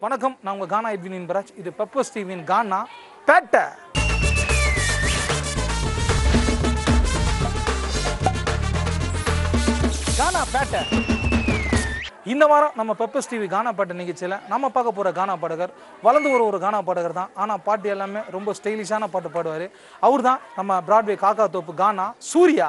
வணக்கம், நான் உங்கள் கானா எட்வின் பராஜ். இது பெப்பர்ஸ் டிவியின் கானா பேட்டை. கானா பேட்டை. இந்த வாரம் நம்ம பெப்பர்ஸ் டிவி கானா பாட்டு நிகழ்ச்சியில் நம்ம பார்க்க போகிற கானா பாடகர் வளர்ந்து ஒரு கானா பாடகர் தான். ஆனால் பாட்டு எல்லாமே ரொம்ப ஸ்டைலிஷான பாட்டு பாடுவார். அவர் தான் நம்ம பிராட்வே காக்கா தோப்பு கானா சூர்யா.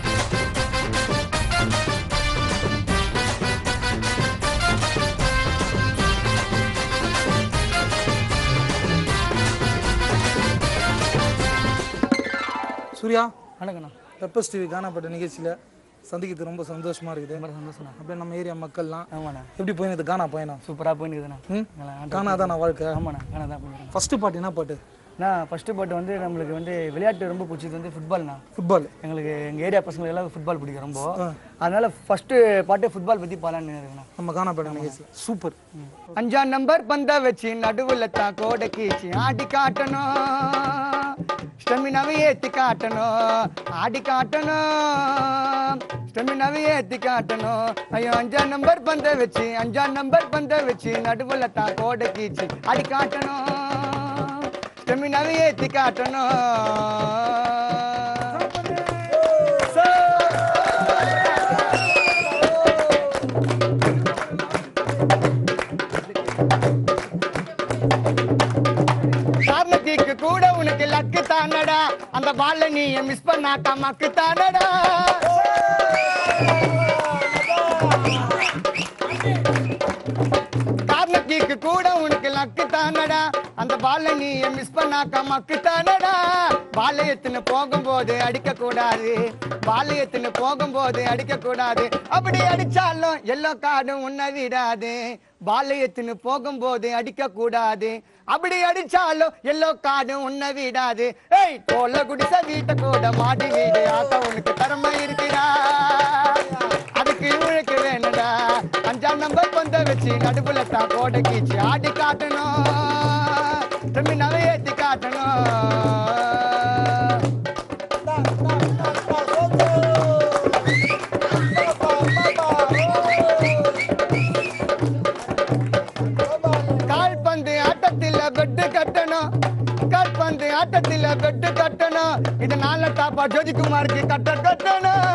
சூர்யா, வணக்கண்ணா. பெப்பர்ஸ் டிவி கானா பாட்டு நிகழ்ச்சியில் சந்திக்கிறது ரொம்ப சந்தோஷமா இருக்குது. ரொம்ப சந்தோஷம். அப்படியே நம்ம ஏரியா மக்கள்லாம் ஆமாண்ணா. எப்படி போயிடுது கானா பயணம்? சூப்பராக போயிடுதுண்ணா. கானா தான் நான் வாழ்க்கை. ஆமாண்ணா, கானா தான் போயிருக்கேன். ஃபர்ஸ்ட் பாட்டு என்ன பாட்டு? நான் ஃபஸ்ட்டு பாட்டு வந்து நம்மளுக்கு வந்து விளையாட்டு ரொம்ப பிடிச்சது வந்து ஃபுட்பால்ண்ணா. ஃபுட்பால். எங்களுக்கு எங்கள் ஏரியா பசங்களுக்கு எல்லாம் ஃபுட்பால் பிடிக்கும் ரொம்ப. அதனால ஃபஸ்ட்டு பாட்டு ஃபுட்பால் பற்றி பாலான்னு இருக்குண்ணா. நம்ம கானா பாட்டு நிகழ்ச்சி சூப்பர். 5ஆம் நம்பர் பந்தை வச்சு நடுவில் தான் கோடை கீச்சு ஆடி காட்டணும், ஸ்டெமினாவை ஏற்றி காட்டணும், ஆடி காட்டணும், ஸ்டெமினாவை ஏற்றி காட்டணும். ஐயோ 5ஆம் நம்பர் பந்தை வச்சு 5ஆம் நம்பர் பந்தை வச்சு நடுவில் தான் கோடை கீச்சு ஆடி காட்டணும், ஸ்டெமினாவை ஏற்றி காட்டணும். காரணத்துக்கு கூட உனக்கு லக்கு தானடா, அந்த பால்ல நீ மிஸ் பண்ணாக்கா மக்கு தானடா. காரணத்துக்கு கூட உனக்கு லக்கு தானடா, அந்த பால்ல நீ மிஸ் பண்ணாக்கா மக்கு தானடா. பாளையத்துன்னு போகும்போது அடிக்க கூடாது, பாளையத்துன்னு போகும்போது அடிக்க கூடாது, அப்படி அடிச்சாலும் எல்லோ கார்டும் உன்னை விடாது. பாளையத்துன்னு போகும்போது அடிக்க கூடாது, அப்படி அடிச்சாலும் எல்லோ கார்டும் உன்னை விடாது. ஏய் கோல குடிச வீட்டை கூட மாடி வீடு ஆக்க உனக்கு திறமை இருக்குடா, அதுக்கு உழைக்க வேணுடா. 5ஆம் நம்பர் பந்தை வச்சு நடுப்புல தான் கோடை கீச்சு ஆடி காட்டணும், திரும்பினாவே ஏற்றி காட்டணும். கால்பந்து ஆட்டத்தில் பெட்டு கட்டணும், கால்பந்து ஆட்டத்தில் பெட்டு கட்டணும், இதனால தாப்பா ஜோதிகுமாருக்கு கட்டணும்.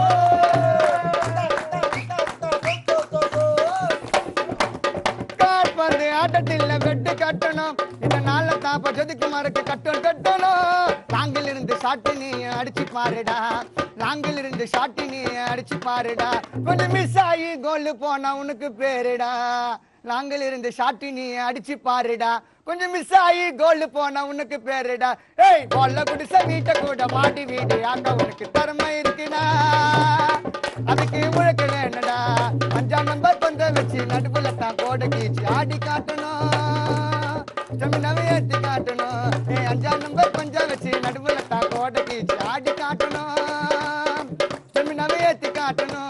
கால்பந்து ஆட்டத்தில் பெட்டு கட்டணும், இதனால தாப்பா ஜோதிகுமாருக்கு கட்டணும். லாங்கில் இருந்து ஷாட்டு நீ அடிச்சு பாருடா, லாங்கில் இருந்து ஷாட்டு நீ அடிச்சு பாருடா, கொஞ்சம் மிஸ் ஆகி கோல் போனா உனக்கு பேருடா. லாங்கில் இருந்து ஷாட்டு நீ அடிச்சு பாருடா, கொஞ்சம் மிஸ் ஆகி கோல் போனா உனக்கு பேருடா. ஏய் கோல்ல குடிச வீட்டை கூட மாடி வீடு ஆக்க உனக்கு திறமை இருக்குடா, அதுக்கு உழைக்க வேணுடா. 5ஆம் நம்பர் பந்தை வச்சு நடுப்புல தான் கோடை கீச்சு ஆடி காட்டணும், ஸ்டெமினாவை ஏற்றி காட்டணும். 5ஆம் நம்பர் பஞ்சை வச்சு நடுப்புல தான் கோடை கீச்சு ஆடி காட்டணும், ஸ்டெமினாவை ஏற்றி காட்டணும்.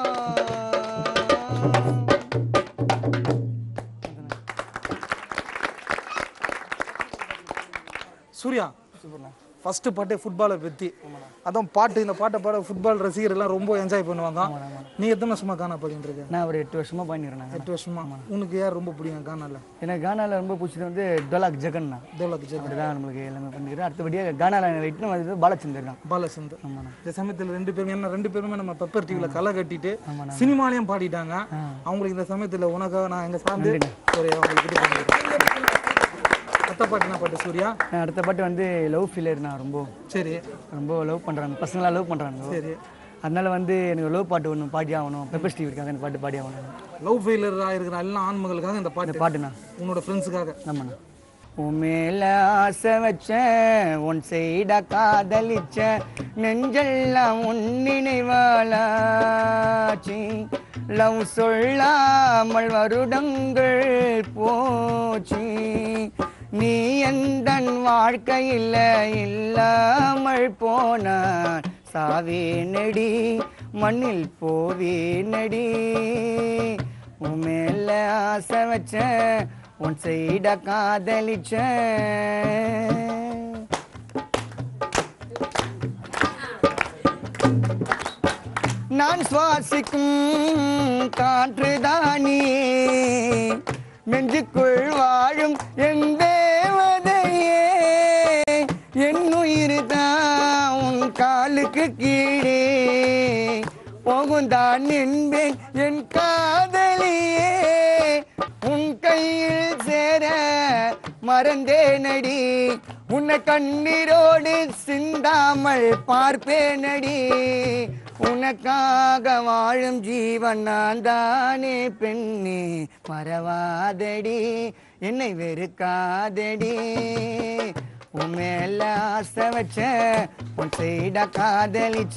சூர்யா, ஃபர்ஸ்ட் பாட்டு ஃபுட்பாலை பற்றி. அதான் பாட்டு, இந்த பாட்டை பாட ஃபுட்பால் ரசிகர் எல்லாம் ரொம்ப என்ஜாய் பண்ணுவாங்க. நீ எத்தனை வருஷமா கானா பாடிட்டு இருக்க? நான் ஒரு 8 வருஷமா பண்ணிடுறேன். 8 வருஷமா. உனக்கு யார் ரொம்ப பிடிக்கும் கானால? எனக்கு கானால ரொம்ப பிடிச்சது வந்து டோலாக் ஜெகன் தான். டோலாக் ஜெகன் தான் நம்மளுக்கு எல்லாமே பண்ணிக்கிறேன். அடுத்தபடியாக கானால வெயிட்னு வந்து பாலச்சந்தர் தான். பாலச்சந்தர். இந்த சமயத்தில் 2 பேரும் என்ன 2 பேருமே நம்ம பெப்பர் டிவியில் களை கட்டிட்டு சினிமாலையும் பாடிட்டாங்க. அவங்களுக்கு இந்த சமயத்தில் உனக்காக நான் எங்கள் சார்ந்து ஒரு அவங்களுக்கு அடுத்த பாட்டு என்ன பாட்டு சூர்யா? அடுத்த பாட்டு வந்து லவ் ஃபீலர். நான் ரொம்ப சரி ரொம்ப லவ் பண்ணுறாங்க, பசங்களாம் லவ் பண்ணுறாங்க. சரி, அதனால வந்து எனக்கு லவ் பாட்டு ஒன்று பாடி ஆகணும், பெப்பர்ஸ் டிவி இருக்காங்க, இந்த பாட்டு பாடி ஆகணும். லவ் ஃபெயிலியராக இருக்கிற எல்லா ஆண்மகளுக்காக இந்த பாட்டுண்ணா, உன்னோட ஃப்ரெண்ட்ஸுக்காக. ஆமாண்ணா. உன் மேல ஆசை வச்சேன், உன் சைடா காதலிச்சேன், நெஞ்செல்லாம் உன் நினைவாளாச்சி, லவ் சொல்லாமல் வருடங்கள் போச்சு, நீ எந்தன் வாழ்க்கையில் இல்லாமல் போனான், சாவே நடி மண்ணில் போவே நடி, உன் மேல ஆசை வச்சேன், உன் சைட காதலிச்சேன். நான் சுவாசிக்கும் காற்றுதானே நெஞ்சுக்குள் வாழ தெய்வம் என் தேவதையே என் உயிர் தான் உன் காலுக்கு கீழே போகுந்தான் என்பேன் என் காதலியே உன் கையில் சேர மறந்தேனடி உன்னை கண்ணீரோடு சிந்தாமல் பார்ப்பேனடி உனக்காக வாழும் ஜீவன் நான் தானே பெண்ணே மறவாதடி என்னை வெறுக்காதடி உன் மேல ஆசை வச்ச உன் சைட காதலிச்ச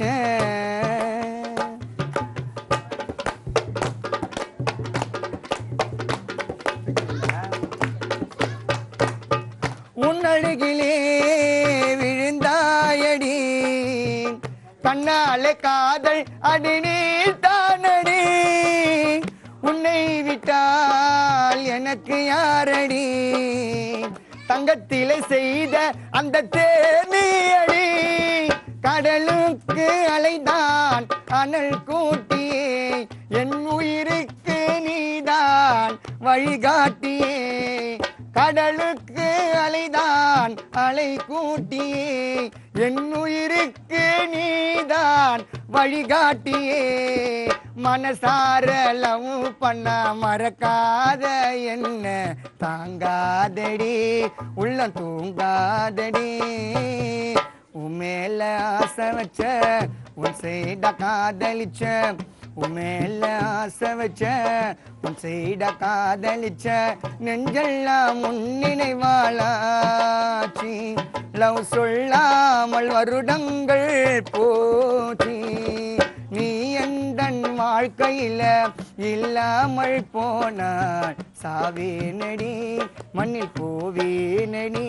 உன்னழகிலே விழுந்தாயடி கண்ணாலே காதல் அடி நீ தானடி உன்னை விட்டால் எனக்கு யாரடி தங்கத்திலே செய்த அந்த தேனியடி கடலுக்கு அலைதான் அனல் கூட்டியே என் உயிருக்கு நீதான் வழிகாட்டியே கடலுக்கு அலைதான் அலை கூட்டியே என் உயிருக்கு நீதான் வழிகாட்டியே மனசார லவ் பண்ண மறக்காத என்ன தாங்காதடி உள்ளம் தூங்காதடி உன் மேல ஆசை வச்ச உன் சைட காதலிச்ச உன் மேல ஆசை வச்ச உன் சைட காதலிச்ச நெஞ்செல்லாம் முன்னினைவாளாச்சி லவ் சொல்லாமல் வருடங்கள் போச்சி நீ எந்தன் வாழ்க்கையில இல்லாமல் போனாள் சாவேனடி மண்ணில் போவேனடி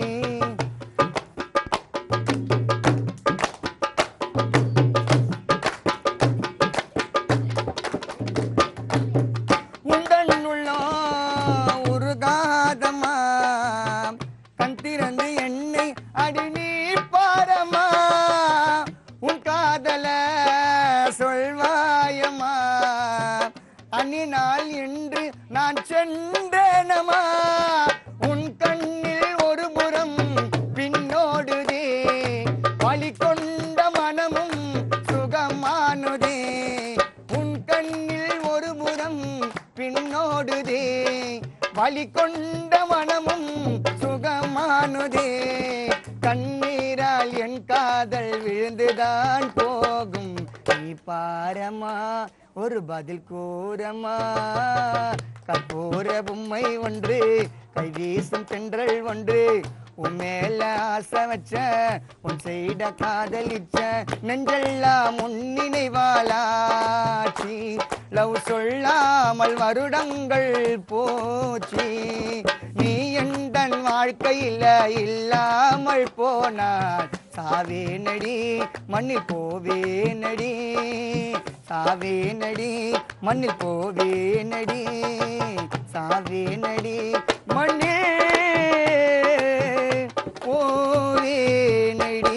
அன்னினால் என்று நான் சென்றேனமா உன் கண்ணில் ஒரு புறம் பின்னோடுதே வலி கொண்ட மனமும் சுகமானுதே உன் கண்ணில் ஒரு புறம் பின்னோடுதே வலி கொண்ட மனமும் சுகமானுதே கண்ணீரால் என் காதல் விழுந்துதான் போகும் நீ பாரமா ஒரு பதில் கூறமா கற்பூர பொம்மை ஒன்று கை வீசும் தென்றல் ஒன்று உன் மேல ஆசை வச்ச உன் செய்த காதலிச்ச நெஞ்செல்லாம் முன்னினைவாளாச்சி லவ் சொல்லாமல் வருடங்கள் போச்சி நீ எந்தன் வாழ்க்கையில இல்லாமல் போனாள் சாவேனடி மண்ணில் போவேனடி சாவேனடி மண்ணில் போவேனடி சாவேனடி மண்ணில் போவேனடி.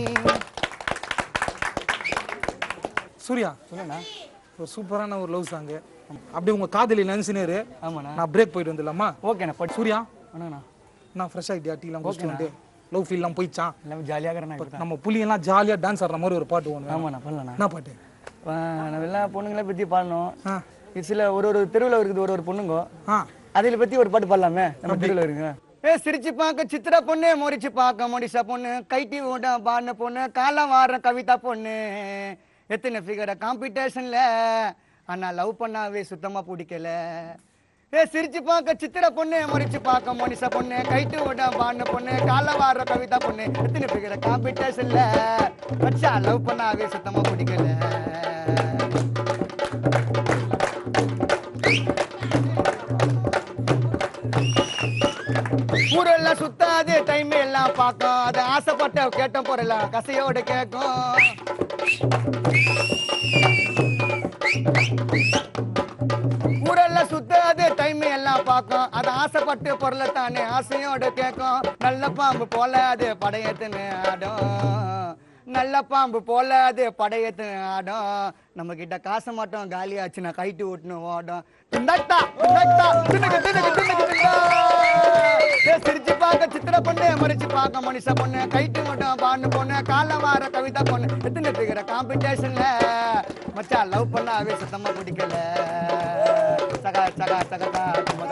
சூர்யா சொல்லுண்ணா ஒரு சூப்பரான ஒரு லவ் சாங்கு அப்படி உங்க காதலி நினைச்சுனேரு. ஆமாண்ணா நான் பிரேக் போயிட்டு வந்துடலாமா? ஓகேண்ணா பட் சூர்யா அண்ணா நான் ஃப்ரெஷ் ஆகிட்டியா? டீலாம் குடிச்சுட்டு லவ் ஃபீல்லாம் போயிடுச்சான்? எல்லாமே ஜாலியாக இருக்கிறேன். நம்ம புள்ளியெல்லாம் ஜாலியாக டான்ஸ் ஆடுற மாதிரி ஒரு பாட்டு ஒன்று. ஆமாண்ணா பண்ணலண்ணா. என்ன பாட்டு? நம்ம எல்லா பொண்ணுங்களை பற்றி பாடணும். சில ஒரு தெருவில் இருக்குது ஒரு பொண்ணுங்க அதில் பற்றி ஒரு பாட்டு பாடலாமே நம்ம தெருவில் இருக்குங்க. சிரிச்சு பார்க்க சித்திரா பொண்ணு முறிச்சு பார்க்க மொடிசா பொண்ணு கைட்டி ஓட பாடின பொண்ணு காலம் வாடுற கவிதா பொண்ணு எத்தனை ஃபிகர காம்படிஷன்ல ஆனா லவ் பண்ணாவே சுத்தமா பிடிக்கல. சிரிச்சு பார்க்க சித்திர பொண்ணு முறிச்சு பார்க்க மோனிசா பொண்ணு கைட்டு ஓட பாடின பொண்ணு காலம் வாடுற கவிதா பொண்ணு எத்தனை ஃபிகர காம்படிஷன்ல வச்சா லவ் பண்ணாவே சுத்தமா பிடிக்கல. ஊரெல்லாம் சுத்தாது டைம் எல்லாம் பார்க்கும் அது ஆசைப்பட்ட கேட்ட போறலாம் கசையோட கேட்கும். ஊரெல்லாம் சுத்தாது டைம் எல்லாம் பார்க்கும் அது ஆசைப்பட்டு பொருளை தானே ஆசையோட கேட்கும். நல்ல பாம்பு போல அது படையத்துன்னு ஆடும் நல்ல பாம்பு போல அது படையத்துன்னு ஆடும். நம்ம கிட்ட காசு மட்டும் காலியாச்சுன்னா கைட்டு விட்டுன்னு ஓடும். பொண்ணு மறைச்சு பார்க்க மனுஷ பொண்ணு கைட்டு மட்டும் பாண்டு பொண்ணு கால வார கவிதா பொண்ணு எத்தனை பேர் காம்படிஷன்ல மச்சா லவ் பண்ணாவே சுத்தமா பிடிக்கல சகா சகா சகா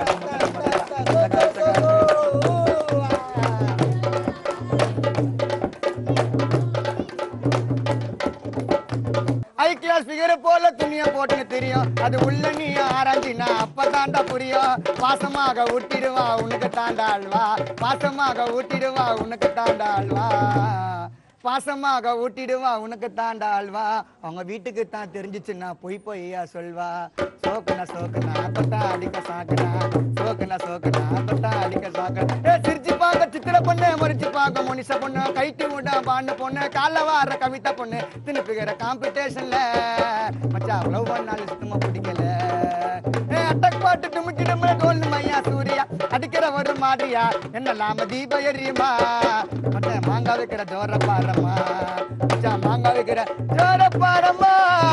ஹை கிளாஸ் ஃபிகர் போல துணிய போட்டுன்னு தெரியும் அது உள்ள நீ ஆராய்ச்சினா அப்பதாண்டா புரியும் பாசமாக ஊட்டிடுவா உனக்கு தாண்டாள்வா பாசமாக ஊட்டிடுவா உனக்கு தாண்டாள்வா பாசமாக ஊட்டிடுவா உனக்கு தாண்டாள்வா அவங்க வீட்டுக்கு தான் தெரிஞ்சிச்சுன்னா பொய் பொய்யா சொல்வா சோக்கனா சோக்கனா தொட்டா அடிக்க சாக்கனா சோக்கனா சோக்கனா தொட்டா அடிக்க சாக்கனா சிரிச்சு பார்க்க சித்திர பொண்ணு மறிச்சு பார்க்க மனுஷ பொண்ணு கைட்டு விட பாண்டு பொண்ணு கால வார கவிதா பொண்ணு திணிப்புகிற காம்படிஷன்ல மச்சா லவ் பண்ணாலும் சுத்தமா பிடிக்கல அட்டக் பாட்டு டுமுக்கி நம்ம கோல் மையா சூர்யா அடிக்கிற ஒரு மாதிரியா என்னலாம தீப எரியுமா மட்ட மாங்கா வைக்கிற ஜோர பாரம்மா மச்சா மாங்கா வைக்கிற ஜோர பாரம்மா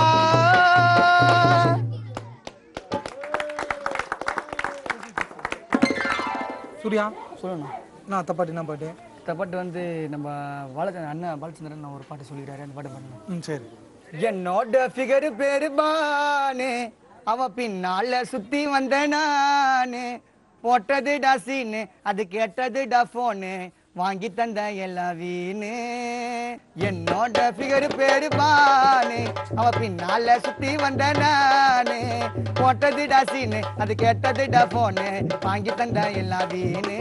சூர்யா சொல்லணும் நான் தப்பாட்டி என்ன பாட்டு பாட்டு வந்து நம்ம அண்ணன் பாலச்சந்திரன் ஒரு பாட்டு சொல்லிடுறாரு அந்த பாட்டு பண்ணணும் சரி என்னோட ஃபிகர் பேரு பானு அவ பின்னால சுத்தி வந்த நானு போட்டது டசீனு அது கேட்டது டஃபோனு வாங்கி தந்த எல்லா வீணு என்னோட ஃபிகர் பேரு பானு அவ பின்னால சுத்தி வந்த நானு போட்டது டசீனு அது கேட்டது டஃபோனு வாங்கி தந்த எல்லா வீணு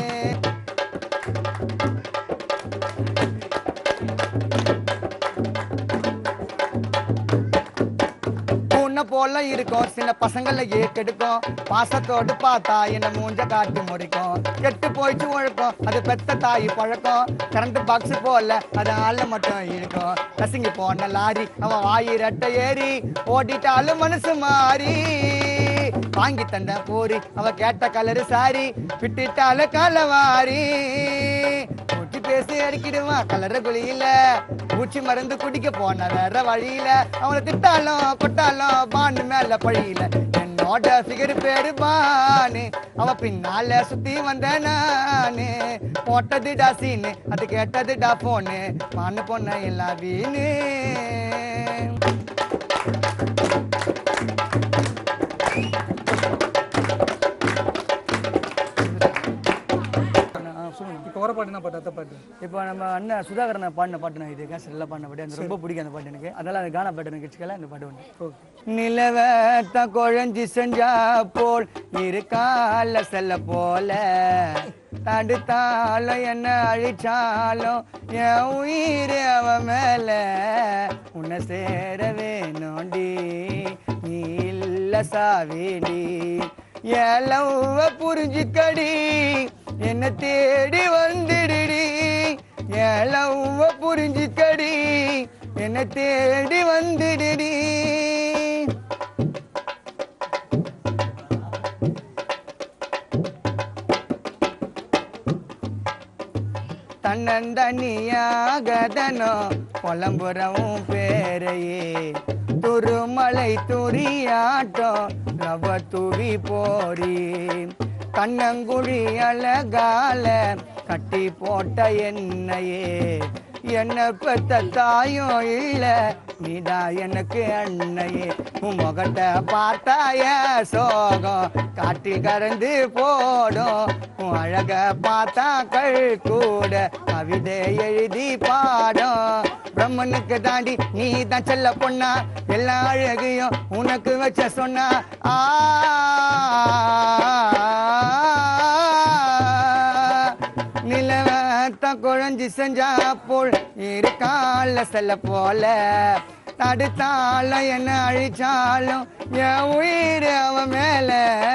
போல இருக்கும் சில பசங்களை ஏக்கெடுக்கும் பாசத்தோடு பார்த்தா என்ன மூஞ்ச காட்டி முறைக்கும் கெட்டு போயிச்சு உழைக்கும் அது பெத்த தாய் பழக்கம் கரண்ட் பாக்ஸ் போல அது ஆள மட்டும் இருக்கும் கசிங்கி போன லாரி அவன் வாயிரட்டை ஏறி ஓடிட்டாலும் மனசு மாறி வாங்கி தந்த போரி அவ கேட்ட கலரு சாரி விட்டுட்டால கலவாரி ஊட்டி பேசி அடிக்கிடுவான் கலர குழியில பூச்சி மருந்து குடிக்க போன வேற வழியில அவனை திட்டாலும் கொட்டாலும் பாண்டு மேல பழியில என்னோட ஃபிகர் பேரு பானு அவ பின்னால சுத்தி வந்த நானு போட்டது டாசின்னு அது கேட்டது டா போனு மானு பொண்ண எல்லா வீணு இப்போ வர பாட்டு என்ன பாட்டு அத்தை பாட்டு இப்போ நம்ம அண்ணன் சுதாகரனை பாடின பாட்டு நான் இது கேசட்ல பாடின பாட்டு எனக்கு ரொம்ப பிடிக்கும் அந்த பாட்டு எனக்கு அதனால அந்த கானா பாட்டு எனக்கு வச்சுக்கல இந்த பாட்டு ஒன்று நிலவத்த குழஞ்சி செஞ்சா போல் இருக்கால செல்ல போல தடுத்தாலும் என்ன அழிச்சாலும் என் உயிர் அவ மேல உன்னை சேர வேணும்டி நீ இல்ல சாவேடி எல்லவ புரிஞ்சுக்கடி என்ன தேடி வந்துடுடி எல்லவ புரிஞ்சுக்கடி என்ன தேடி வந்துடுடி தன்னந்தனியாகதனோ புலம்புறவும் பேரையே துருமலை துரியாட்டம் லவ துவி போரி கண்ணங்குழி அழகால கட்டி போட்ட என்னையே என்ன பெத்த தாயும் இல்ல நீடா எனக்கு அண்ணையே உன் முகத்தை பார்த்தாய சோகம் காட்டில் கறந்து போடும் உன் அழக பார்த்தா கள் கூட கவிதை எழுதி பாடும் பிரம்மனுக்கு தாண்டி நீ தான் செல்ல பொண்ணா எல்லா அழகையும் உனக்கு வச்ச சொன்னா நிலவத்த குழஞ்சி செஞ்சா போல் இருக்கால செல்ல போல தடுத்தாலும் என்ன அழிச்சாலும் என் உயிர் அவ மேல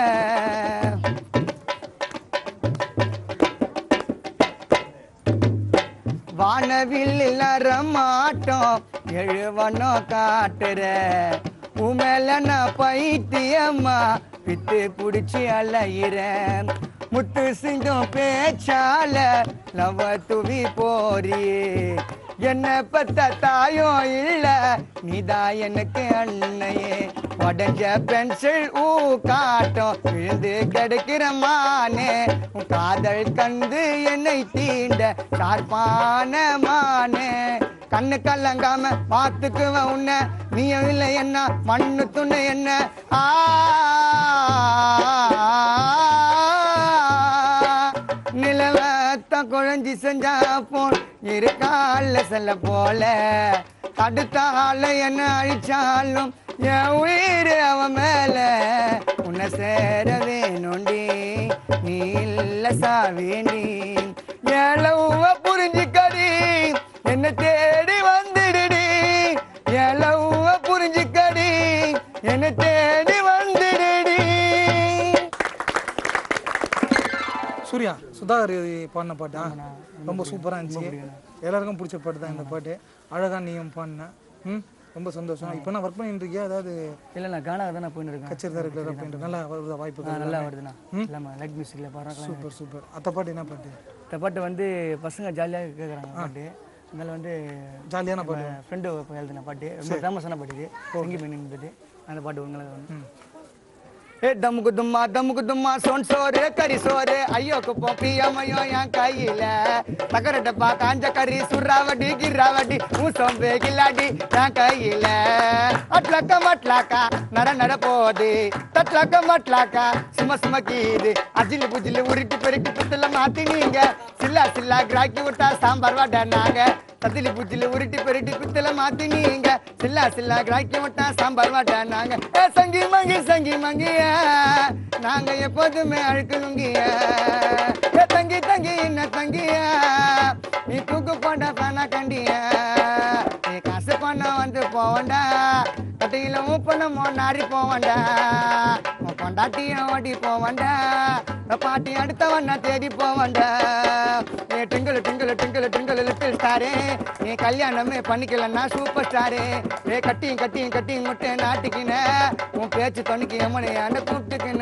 வானவில் மாட்டோம் எழுவனோ காட்டுற உமேல நான் பைத்தியம்மா பித்து புடிச்சு அலையிறேன் முத்து சிங்கம் பேச்சால லவ துவி போறியே என்ன பத்த தாயும் இல்ல நீதான் எனக்கு அண்ணையே உடஞ்ச பென்சில் காட்டும் விழுந்து கிடைக்கிற மானே உன் காதல் தந்து என்னை தீண்ட சார்பான மானே கண்ணு கலங்காம பார்த்துக்குவ உன்ன நீயும் இல்லை என்ன மண்ணு துணை என்ன நிலவத்த குழஞ்சி செஞ்சா போன் இருக்கால செல்ல போல தடுத்தால என்ன அழிச்சாலும் என் உயிர் அவன் மேல உன்னை சேர வேணுண்டி நீ இல்ல சாவேண்டி எலவ புரிஞ்சுக்கடி என்ன தேடி வந்துடுடி எலவ புரிஞ்சுக்கடி என்ன தேடி வந்துடுடி. சூர்யா சுதாகர் பாடின பாட்டா ரொம்ப சூப்பராக இருந்துச்சு. எல்லாருக்கும் பிடிச்ச பாட்டு தான் இந்த பாட்டு. அழகா நீயும் பாடின. ரொம்ப சந்தோஷம். இப்போ நான் ஒர்க் பண்ணிட்டு இருக்கியா? அதாவது இல்லை நான் கானாக தான் நான் போயிட்டு இருக்கேன். கச்சேரி தான் ரெகுலராக போயிட்டு நல்லா வருதா? வாய்ப்பு நல்லா வருதுண்ணா. இல்லாமல் லைட் மியூசிக்கில் பாடுறேன். Super super. அந்த பாட்டு என்ன பாட்டு? இந்த பாட்டு வந்து பசங்க ஜாலியாக கேட்குறாங்க பாட்டு. அதனால வந்து ஜாலியான பாட்டு. ஃப்ரெண்டு எழுதின பாட்டு ரொம்ப ஃபேமஸான பாட்டு இது. பொங்கி மீனிங் பாட்டு. அந்த பாட்டு உங்களுக்கு வந்து दमुक दुम्मा सोन सोरे करी सोरे अयो को पोपिया मयो यहाँ काईला तकर डब्बा कांजा करी सुरावडी गिरावडी मुसंबे गिलाडी यहाँ काईला अटलाका नर नर पोदे तटलाका सुम सुम कीदे अजिल बुजिल उरिटी पेरिटी पुतला माती नींग सिल्ला सिल्ला ग्राकी उठा सांबार वाडा नांग तदिल बुजिल उरिटी पेरिटी पुतला माती नींग सिल्ला सिल्ला ग्राकी उठा सांबार वाडा नांग ए संगी मंगी நாங்க எப்போதுமே அழுக்கணுங்கிய தங்கி தங்கி என்ன தங்கிய நீ தூக்கு போட்ட பண கண்டிய நீ காசு பண்ண வந்து போவண்டா கட்டியில மூப்பனமோ நாரி போவண்டா உன் கொண்டாட்டிய ஓடி போவண்டா பாட்டி அடுத்தவண்ணா தேடி போவண்டா நீ டிங்கிள் டிங்கிள் டிங்கிள் டிங்கிள் லிட்டில் ஸ்டாரே நீ கல்யாணமே பண்ணிக்கலன்னா சூப்பர் ஸ்டாரே ஏ கட்டி முட்டை நாட்டிக்கின உன் பேச்சு தொண்ணிக்கு எமனையான கூப்பிட்டுக்கின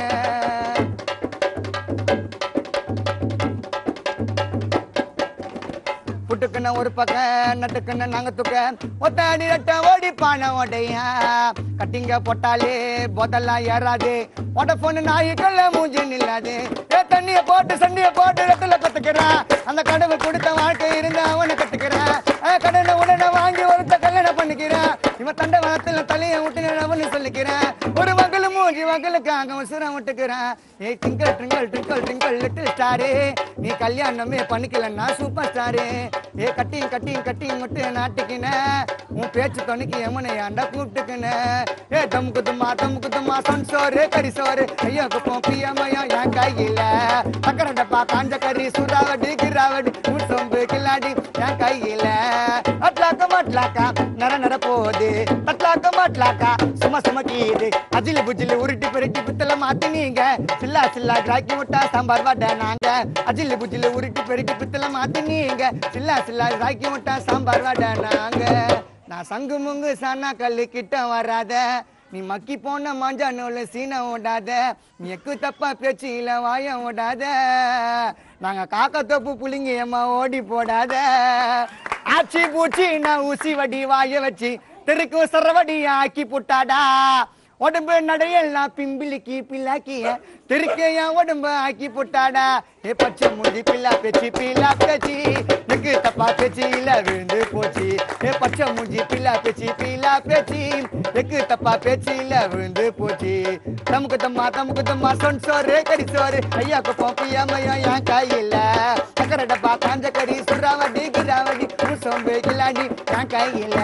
புட்டுக்குன்னு ஒரு பக்கம் நட்டுக்குன்னு நாங்க தூக்க ஒத்தாடி ரட்ட ஓடி பானை ஓடையா கட்டிங்க போட்டாலே போதெல்லாம் ஏறாது போட்ட போன நாய்க்கல்ல மூஞ்சி நில்லாது ஏ தண்ணிய போட்டு சண்டிய போட்டு ரெட்டுல கத்துக்கிறான் அந்த கடவுள் கொடுத்த வாழ்க்கை இருந்தா அவனை கத்துக்கிறான் கடனை உடனே வாங்கி ஒருத்த கல்யாணம் பண்ணிக்கிறான் இவன் தண்டை வளத்துல தலையை விட்டு சொல்லிக்கிறான் ஒரு மகளு மூஞ்சி மகளுக்காக உசுரம் விட்டுக்கிறான் ஏ டிங்கல் ட்ரிங்கல் ட்ரிங்கல் ட்ரிங்கல் லிட்டில் ஸ்டாரு நீ கல்யாணமே பண்ணிக்கலன்னா சூப்பர் ஸ்டாரு ஏ கட்டி முட்டு நாட்டுக்கின உன் பேச்சு தொண்ணிக்கு எமனை ஆண்டா கூப்பிட்டுக்கின ஏ தமுக்கு தும்மா சொன் சோறு கறி சோறு ஐயோ குப்பம் பியமையோ என் கையில சக்கர டப்பா காஞ்ச கறி சுறாவடி கிராவடி முசொம்பு கில்லாடி என் கையில அட்லாக்கா நர நர போது தட்லாக்கா சும கீது அஜிலி புஜிலி உருட்டி பெருட்டி பித்தல மாத்தி நீங்க சில்லா கிராக்கி விட்டா சாம்பார் வாட நாங்க அஜிலி புஜிலி உருட்டி பெருட்டி பித்தல மாத்தி நீங்க சில்லா கிராக்கி விட்டா சாம்பார் வாட நாங்க நான் சங்கு முங்கு சானா கல்லு கிட்ட வராத நீ மக்கி போன மாஞ்சா நூல சீன ஓடாத நீ எக்கு தப்பா பேச்சில வாய ஓடாத நாங்க காக்க தொப்பு புளிங்க ஏமா ஓடி போடாத ஆச்சி பூச்சி நான் ஊசி வடி வாய வச்சு தெருக்கு சரவடி ஆக்கி புட்டாடா உடம்பு நடையெல்லாம் பிம்பிளிக்கி பிள்ளாக்கிய தெருக்கையா உடம்பு ஆக்கி புட்டாடா ஏ பச்சை மூஞ்சி பிள்ளா பேச்சு நெக்கு தப்பா பேச்சு இல்ல விழுந்து போச்சு ஏ பச்சை மூஞ்சி பிள்ளா பேச்சு நெக்கு தப்பா பேச்சு இல்ல விழுந்து போச்சு தமுக்கு தம்மா சொன் சோறு கறி சோறு ஐயா குப்பம் பியமையோ என் கையில சக்கர டப்பா காஞ்ச கறி சுறாவடி கிராவடி சோம்பு கிளாடி என் கையில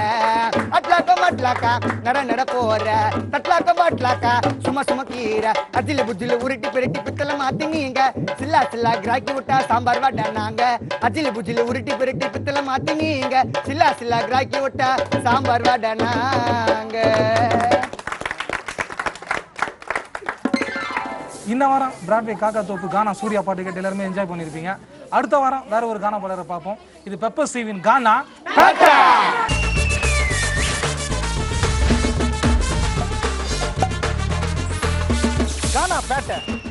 அட்லாக்கா நட போற தட்லாக்கா சும்மா கீர அஜில புஜில உருட்டி பெருட்டி பித்தல மாத்தி நீங்க சில்லா கிராக்கி விட்டா சாம்பார் வாட நாங்க அஜில புஜில உருட்டி பெருட்டி பித்தல மாத்தி நீங்க சில்லா கிராக்கி விட்டா சாம்பார் வாட நாங்க. இந்த வாரம் பிராட்வே காக்கா தோப்பு கானா சூர்யா பாட்டு கேட்டு எல்லாருமே என்ஜாய் பண்ணிருப்பீங்க. அடுத்த வாரம் வேற ஒரு கானா பாடலை பார்ப்போம். இது பெப்பர் ஸ்டீவின் கானா பேட்டை.